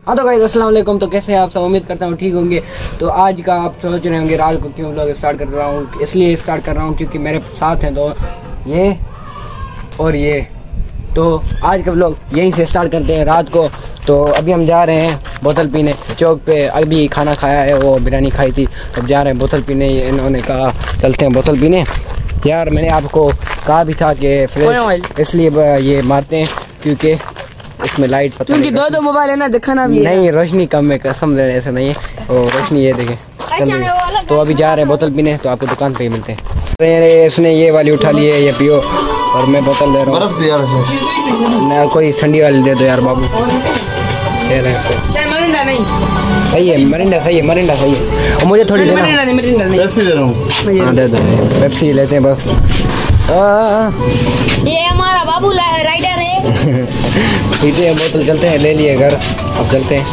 हाँ तो गाइस अस्सलाम वालेकुम। तो कैसे हैं आप सब? उम्मीद करता हूँ ठीक होंगे। तो आज का आप सोच रहे होंगे रात को क्यों व्लॉग स्टार्ट कर रहा हूँ, इसलिए स्टार्ट कर रहा हूँ क्योंकि मेरे साथ हैं दो, ये और ये। तो आज का व्लॉग यहीं से स्टार्ट करते हैं रात को। तो अभी हम जा रहे हैं बोतल पीने चौक पे। अभी खाना खाया है, वो बिरयानी खाई थी, अब जा रहे हैं बोतल पीने। इन्होंने कहा चलते हैं बोतल पीने। यार मैंने आपको कहा भी था कि फ्लैश इसलिए ये मारते हैं क्योंकि इसमें लाइट पता क्योंकि दो मोबाइल है ना, दिखाना भी नहीं, रोशनी कम है, कसम दे ऐसा नहीं है। और रोशनी ये देखें। तो अभी जा रहे हैं बोतल पीने, तो आपको दुकान पे ही मिलते हैं। इसने ये वाली उठा ली है, ये पियो, और मैं बोतल दे रहा हूँ। बर्फ दे यार, कोई ठंडी वाली दे दो यार बाबू। दे रहे हैं मरिंडा नहीं सही है, मरिंडा सही है, मरिंडा सही है। और मुझे थोड़ी देना, पेप्सी दे रहा हूँ। हाँ दे दो, पेप्सी लेते हैं बस। ये हमारा बाबू राइडर है। पीते हैं बोतल, चलते हैं, ले लिए घर, अब चलते हैं।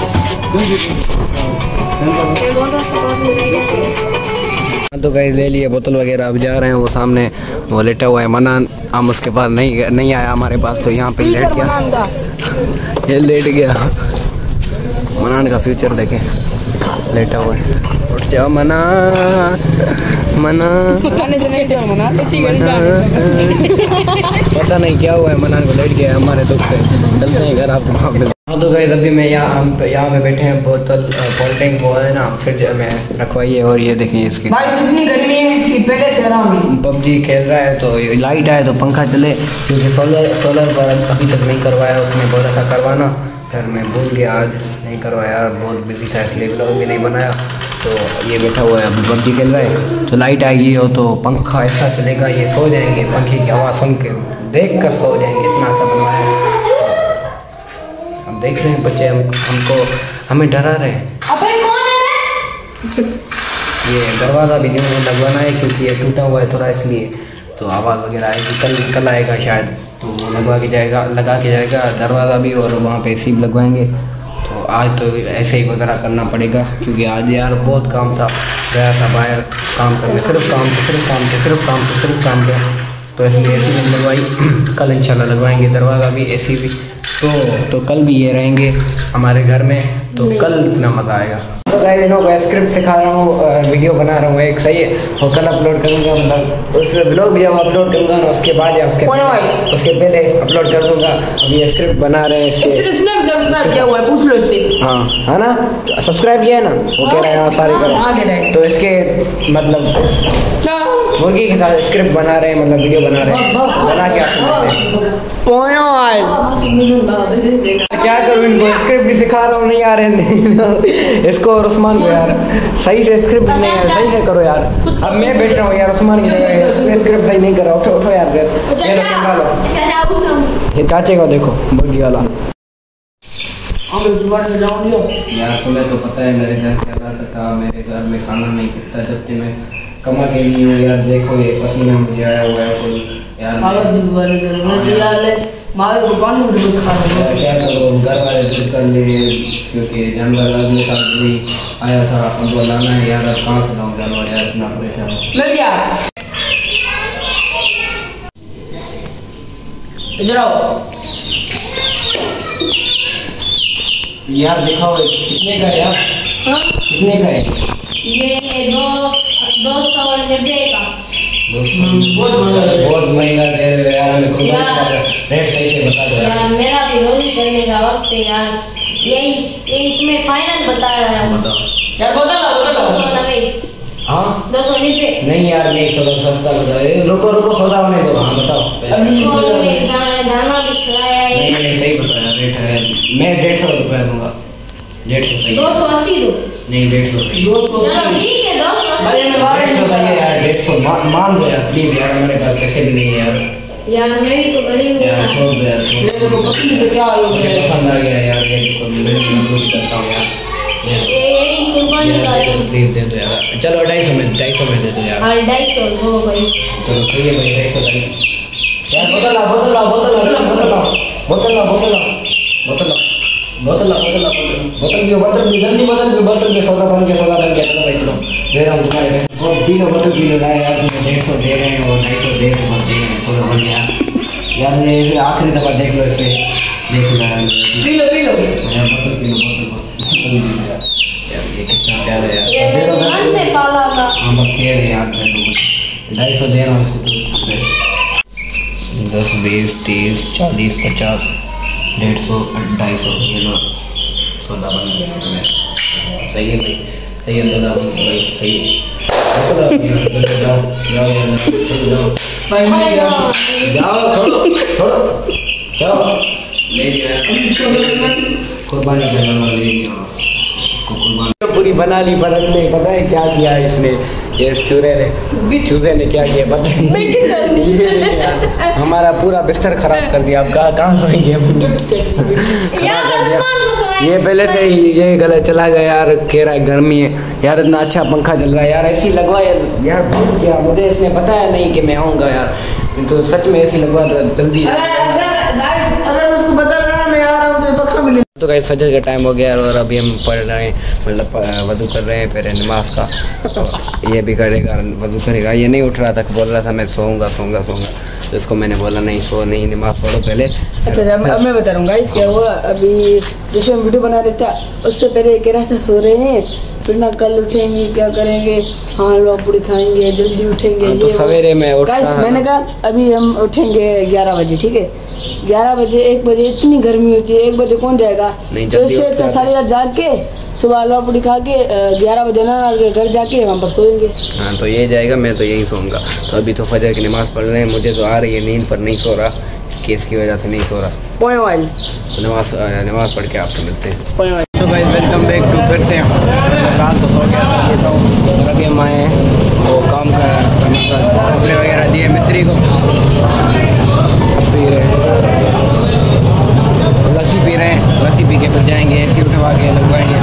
तो गाइस ले लिए बोतल वगैरह, अब जा रहे हैं। वो सामने वो लेटा हुआ है मनान, हम उसके पास नहीं आया हमारे पास, तो यहाँ पे लेट गया, ये लेट गया। मनान का फ्यूचर देखें, लेटा हुआ है। उठ जाओ मना मना, पता नहीं क्या हुआ है, मनान को लेट गया हमारे दुख से। चलते हैं घर आपको। हाँ तो गाइस अभी मैं यहाँ पे बैठे हैं, बोतल कोल्ड ड्रिंक वो है ना फ्रिज में रखवाई है। और ये देखिए इसकी भाई इतनी गर्मी है कि पहले से आराम। पबजी खेल रहा है तो लाइट आए तो पंखा चले, क्योंकि सोलर पर अभी तक नहीं करवाया, उसने बोला था करवाना, फिर मैं भूल गया, आज नहीं करवाया, बहुत बिजी था इसलिए व्लॉग भी नहीं बनाया। तो ये बैठा हुआ है, अभी पबजी खेल रहा है, तो लाइट आएगी हो तो पंखा ऐसा चलेगा, ये सो जाएंगे, पंखे की हवा सुन के देख कर सो जाएंगे, इतना अच्छा बनवाया है। अब देख रहे हैं बच्चे हमको हमें डरा रहे हैं। ये दरवाज़ा भी नहीं लगवाना है क्योंकि ये टूटा हुआ है थोड़ा, इसलिए तो आवाज़ वगैरह आएगी, कल आएगा शायद, तो वो लगा के जाएगा दरवाज़ा भी, और वहाँ पे एसी भी लगवाएंगे। तो आज तो ऐसे ही गुजारा करना पड़ेगा क्योंकि आज यार बहुत काम था, गया था बाहर काम करने, सिर्फ काम पे, तो इसलिए एसी नहीं लगवाई। कल इंशाल्लाह लगवाएंगे दरवाज़ा भी, एसी भी। तो कल भी ये रहेंगे हमारे घर में, तो कल इतना मज़ा आएगा। तो गाइस इनको स्क्रिप्ट सिखा रहा हूँ, वीडियो बना रहा हूँ एक, सही है, और कल अपलोड करूँगा, मतलब उस ब्लॉग भी जब अपलोड करूँगा ना उसके बाद या उसके पहले अपलोड कर दूँगा। अभी ये स्क्रिप्ट बना रहे हैं, सब्सक्राइब किया हुआ है, पूछ लो इससे। हाँ है ना, सब्सक्राइब किया है ना, वो कह रहे हैं सारे करो। तो इसके मतलब मुर्गी के साथ स्क्रिप्ट बना रहे हैं, मतलब वीडियो बना रहे हैं, बना के क्या करूँ, इनको स्क्रिप्ट भी सिखा रहा हूँ, नहीं आ रहे इसको और उस्मान को यार, सही से स्क्रिप्ट नहीं है, सही से करो यार। अब मैं बैठ रहा हूँ यार, उस्मान की जगह स्क्रिप्ट सही नहीं कर रहा, उठो यार, ये चाचे को देखो मुर्गी वाला। यार तुम्हें तो पता है मेरे घर के हालात का, मेरे घर में खाना नहीं पकता जब तक मैं कमा के नहीं हूँ यार। देखो ये पसीना मुझे आया हुआ है कोई यार, क्या करो, घर वाले दूध कर ले क्योंकि जानवर लगने साथ भी आया था, अब वो लाना है यार, अब कहाँ से लाऊं जानवर यार, इतना परेशान मिल गया। इधर आओ यार, दिखाओ कितने का यार, कितने का है ये? 290 का। बहुत महंगा दे रहे हो यार, रेट सही से बता दो यार, मेरा भी रोजी करने का वक्त है यार, यही तुम्हें फाइनल बताया यार। यार बोतल 290। हाँ 290 नहीं यार, नहीं थोड़ा सस्ता बताओ, रुको सौदा होने दो। हाँ बताओ, दाना भी खिलाया है। नहीं सही बताया रेट है, मैं 150 रुपये दूंगा, 150 सही। 280 दो, नहीं 150 ठीक है, 150 मान दो यार प्लीज यार, हमारे पास पैसे भी नहीं है यार मैं भी तो गरीब हूँ यार, छोड़ दो यार, पसंद आ गया यार, मैं मजदूरी करता हूँ यार, प्लीज दे दो यार। चलो 250 में दे दो यार। 250 दो भाई, चलो सही है भाई, 250 यार। बोतल भी जल्दी, बोतल भी सौदा बन गया, चलो भाई चलो दे रहा हूँ तुम्हारे पैसे, पी लो बोतल पी लो। लाया यार तुम्हें 150 दे रहे हैं और 250 दे रहे हैं, थोड़ा बन यार ये आखिरी दफा देख लो इसे, देख लो यार, पी लो बोतल पी लो, बोतल ये कितना प्यारा है ये मेरे मन से पाला था। हाँ बस कह रहे यार, मैं तो 250 दे रहा हूँ इसको। 10 20 30 40 50 150 250 ये लो सौदा बन गया तुम्हें। सही है भाई, सही है सौदा भाई, सही है। जाओ जाओ यार, जाओ भाई, जाओ छोड़ो छोड़ो जाओ, ले जाओ कुर्बानी करने वाले पूरी बना ली। बड़क ने पता है क्या किया इसने, ये चूहे ने क्या किया पता है? हमारा पूरा बिस्तर खराब कर दिया। अब कहाँ सोएंगे हम? ये पहले से ही ये गलत चला गया यार, कह रहा है गर्मी है यार, इतना अच्छा पंखा चल रहा है यार, ऐसी लगवा यार भूल गया मुझे, इसने बताया नहीं कि मैं आऊँगा यार, तो सच में ऐसी लगवा जल्दी। अगर उसको बता रहा मैं आ रहा हूँ तो पंखा मिले। तो गाइस फजर का टाइम हो गया और अभी हम पढ़ रहे हैं, मतलब वज़ू कर रहे हैं फिर नमाज का। ये भी करेगा, वज़ू करेगा। ये नहीं उठ रहा था, बोल रहा था मैं सोऊंगा। तो इसको मैंने बोला नहीं सो नहीं, नमाज पढ़ो पहले। अच्छा अब मैं बता रहा हूँ गाइस क्या हुआ। अभी जैसे हम वीडियो बना रहे थे उससे पहले कह रहा था सो रहे हैं, फिर ना कल उठेंगे क्या करेंगे, हाँ हलवा पूड़ी खाएंगे, जल्दी उठेंगे। तो सवेरे में उठता गाइस मैंने कहा अभी हम उठेंगे 11 बजे, ठीक है 11 बजे 1 बजे इतनी गर्मी होती है, 1 बजे कौन जाएगा? तो इससे अच्छा सारी रात जाग के सुबह हलवा पूड़ी खा के 11 बजे ना घर जाके वहाँ पर सोएंगे। हाँ तो ये जाएगा, मैं तो यहीं सोऊंगा। तो अभी तो फजर की नमाज़ पढ़ रहे हैं, मुझे तो आ रही है नींद पर नहीं सो रहा, केस की वजह से नहीं सो रहा। तो नमाज पढ़ के आपसे मिलते हैं। तो गाइस वेलकम बैक टू, फिर से रात को सो गया था तो अभी हम आए हैं वो काम करने का, कपड़े वगैरह दिए मिस्त्री को। अब पी रहे हैं लस्सी, लस्सी पी के फिर जाएंगे, एसी उठवा के लगवाएंगे,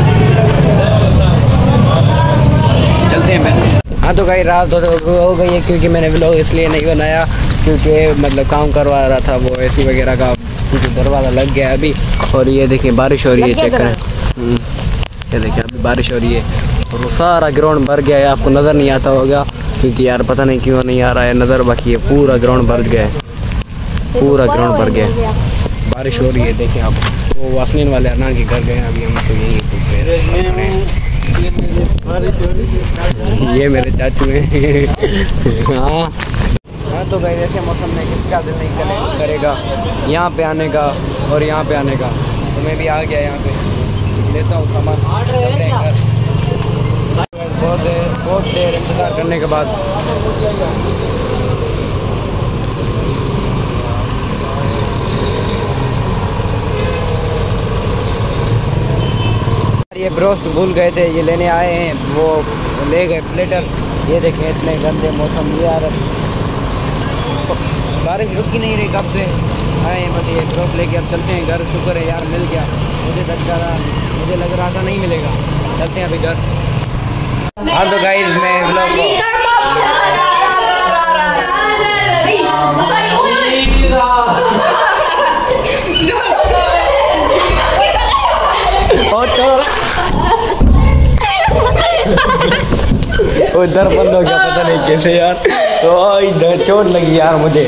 चलते हैं फिर। हाँ तो गाइस रात हो गई है क्योंकि मैंने व्लॉग इसलिए नहीं बनाया क्योंकि मतलब काम करवा रहा था वो एसी वगैरह का, क्योंकि दरवाज़ा लग गया अभी। और ये देखिए बारिश हो रही है, चेक करें, ये देखिए अभी बारिश हो रही है और वो सारा ग्राउंड भर गया है। आपको नज़र नहीं आता होगा क्योंकि यार पता नहीं क्यों नहीं आ रहा है नज़र, बाकी ये पूरा ग्राउंड भर गया है, पूरा ग्राउंड भर गया है। बारिश हो रही है देखिए आप। वो वासनीन वाले अनार के घर गए हैं अभी, हम तो यही ये मेरे चाचू हैं। हाँ तो भाई ऐसे मौसम में किसका दिल नहीं करेगा यहाँ पे आने का और यहाँ पे आने का। तो मैं भी आ गया यहाँ पे, लेता हूँ सामान, चलते हैं घर। बहुत देर इंतज़ार करने के बाद ये ब्रोस्ट भूल गए थे, ये लेने आए हैं, वो ले गए प्लेटर। ये देखें इतने गंदे मौसम यार, बारिश रुकी नहीं रही कब से आए हैं, बस ये ब्रोस्ट लेके अब चलते हैं घर। शुक्र है यार मिल गया, मुझे लग रहा था नहीं मिलेगा। चलते हैं अभी घर। हाँ तो गाइस मैं व्लॉग वो इधर बंद हो गया पता नहीं कैसे यार, तो इधर चोट लगी यार मुझे।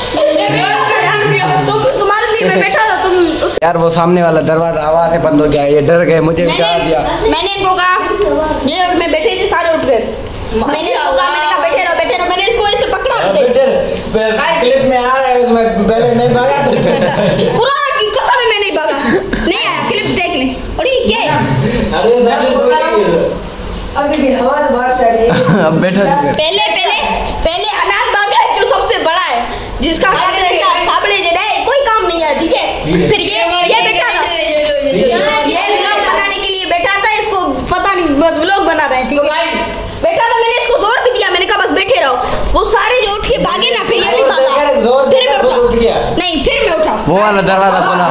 तुम्हारे लिए मैं बैठा था, तुम यार वो सामने वाला दरवाजा आवाज से बंद हो गया, ये डर गए, मुझे क्या दिया। मैंने इनको कहा ये और मैं बैठे थे, सारे उठ गए। मैंने कहा बैठे रहो, मैंने इसको ऐसे पकड़ा। क्लिप में आ रहा है उसमें, पहले मैं भागा कुरान की कसम मैं नहीं भागा, नहीं आया, क्लिप देख ले। और ये क्या है? अरे अभी हवा तो बाहर से आ रही है। अब बैठो। पहले अनार भागा जो सबसे बड़ा है, जिसका थापड़े जड़ा है, कोई काम नहीं है, ठीक है। फिर ये बैठा था, ये व्लॉग बनाने के लिए बैठा था, इसको पता नहीं बस व्लॉग बना रहा है, ठीक है। बैठा था, मैंने इसको जोर भी दिया, मैंने कहा बस बैठे रहो। वो सारे जो उठ के भागे ना, फिर ये भी भागा, फिर मैं उठा, नहीं फिर मैं उठा। वो वाला दरवाजा खोला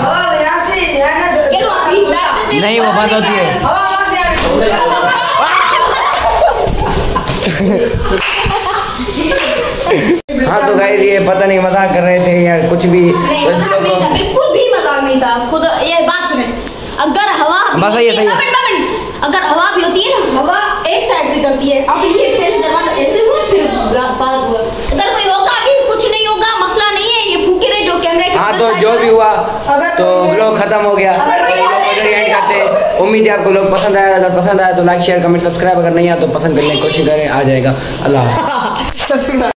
नहीं, वो बंद होती है। हाँ तो गाइस ये पता नहीं मजाक कर रहे थे या कुछ भी, बिल्कुल भी मजाक नहीं था। खुद ये बात सुने, अगर हवा अगर हवा भी होती है ना, हवा एक साइड से चलती है। अब ये पहले दरवाजा ऐसे हुआ फिर पार हुआ, अगर कोई होगा भी कुछ नहीं होगा, मसला नहीं है, ये फूके रहे जो कैमरे के। हाँ तो जो भी हुआ तो व्लॉग खत्म हो गया। इधर एंड करते हैं। उम्मीद है आपको लोग पसंद आया, अगर पसंद आया तो लाइक शेयर कमेंट सब्सक्राइब, अगर नहीं आया तो पसंद करने की कोशिश करें, आ जाएगा। अल्लाह।